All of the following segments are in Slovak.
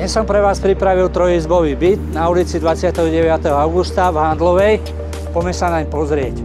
Dnes som pre vás pripravil trojizbový byt na ulici 29. augusta v Handlovej. Poďme sa naň pozrieť.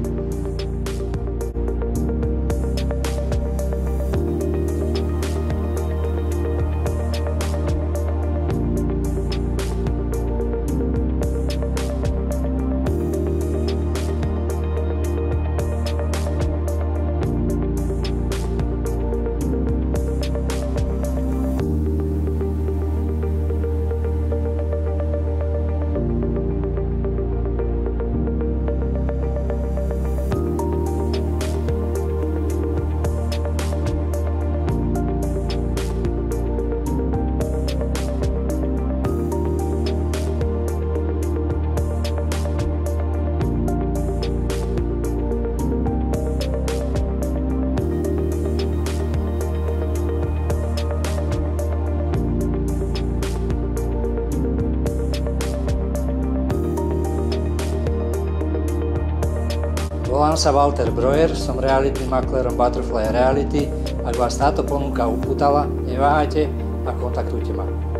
Volám sa Walter Breuer, som realitným maklérom Butterfly Reality. Ak vás táto ponuka upútala, neváhajte a kontaktujte ma.